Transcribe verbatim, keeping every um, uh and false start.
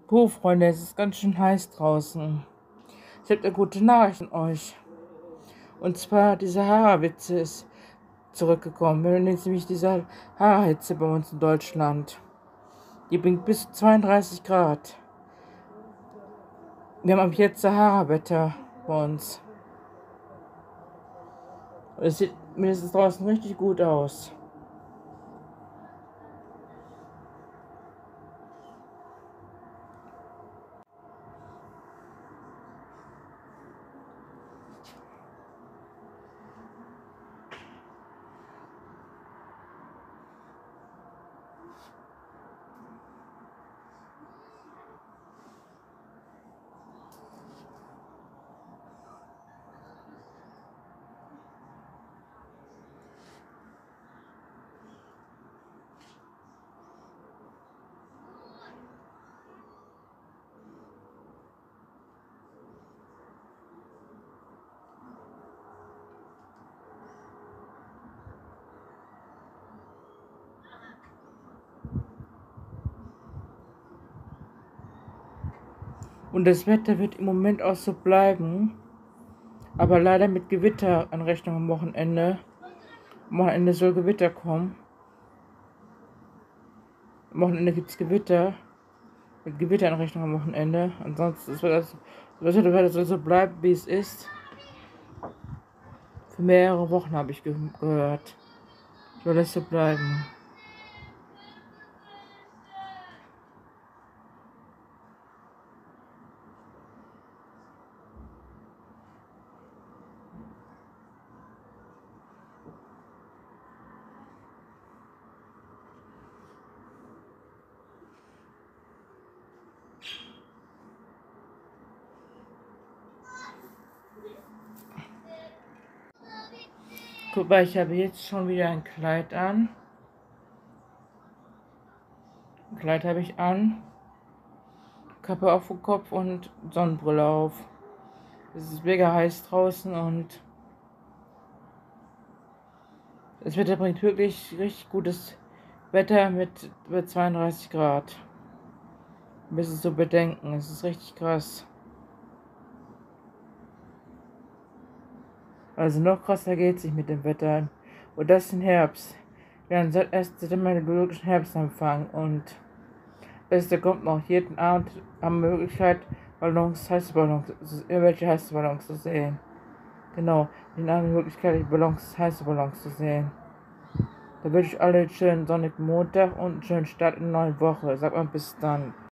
Puh, Freunde, es ist ganz schön heiß draußen. Ich habe eine gute Nachricht an euch. Und zwar, die Sahara-Hitze ist zurückgekommen. Wir haben jetzt nämlich die Sahara-Hitze bei uns in Deutschland. Die bringt bis zu zweiunddreißig Grad. Wir haben ab jetzt Sahara-Wetter bei uns. Und es sieht mindestens draußen richtig gut aus. Und das Wetter wird im Moment auch so bleiben. Aber leider mit Gewitteranrechnung am Wochenende. Am Wochenende soll Gewitter kommen. Am Wochenende gibt es Gewitter. Mit Gewitteranrechnung am Wochenende. Ansonsten ist das, das Wetter soll so bleiben, wie es ist. Für mehrere Wochen habe ich ge gehört. Soll das so bleiben. Guck mal, ich habe jetzt schon wieder ein Kleid an. Ein Kleid habe ich an. Kappe auf dem Kopf und Sonnenbrille auf. Es ist mega heiß draußen und das Wetter bringt wirklich richtig gutes Wetter mit, mit zweiunddreißig Grad. Ein bisschen zu bedenken, es ist richtig krass. Also noch krasser geht's nicht mit dem Wetter. Und das ist ein Herbst. Wir haben seit erst seit dem biologischen Herbstanfang und Beste kommt noch. Jeden Abend haben wir Möglichkeit, Ballons, heiße Ballons, irgendwelche heiße Ballons zu sehen. Genau, jeden Abend die Möglichkeit, Ballons, heiße Ballons zu sehen. Da wünsche ich alle einen schönen sonnigen Montag und einen schönen Start in eine neue Woche. Sag mal bis dann.